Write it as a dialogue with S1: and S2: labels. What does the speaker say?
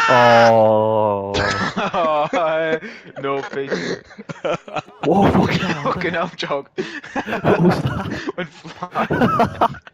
S1: Oh.
S2: No face.
S1: Whoa, fucking hell.
S2: Fucking hell, Jog.
S1: What was that?
S2: Went flying.